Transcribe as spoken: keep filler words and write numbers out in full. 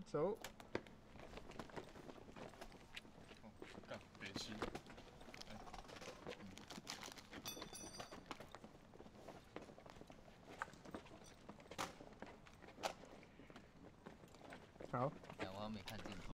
走。 哦，干，别吃。 好。 台湾没看镜头。